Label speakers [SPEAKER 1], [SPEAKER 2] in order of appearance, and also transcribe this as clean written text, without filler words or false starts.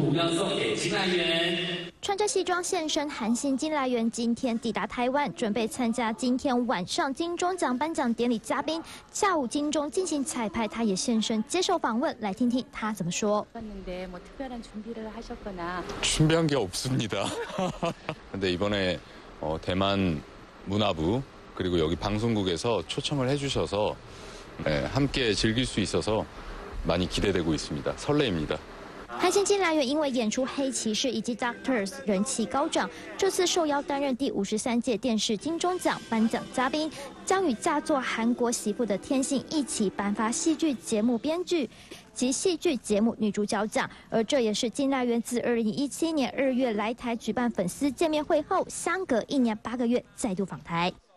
[SPEAKER 1] 物要送给金来源。
[SPEAKER 2] 穿着西装现身韩星金来源今天抵达台湾，准备参加今天晚上金钟奖颁奖典礼嘉宾。下午金钟进行彩排，他也现身接受访问，来听听他怎么说。
[SPEAKER 3] 준비한 게 없습니다. 근데 이번에 대만 문화부 그리고 여기 방송국에서 초청을 해주셔서 함께 즐길 수 있어서 많이 기대되고 있습니다. 설레입니다.
[SPEAKER 2] 韩星金来源因为演出《黑骑士》以及《Doctors》人气高涨，这次受邀担任第53届电视金钟奖颁奖嘉宾，将与嫁作韩国媳妇的天心一起颁发戏剧节目编剧及戏剧节目女主角奖。而这也是金来源自2017年2月来台举办粉丝见面会后，相隔1年8个月再度访台。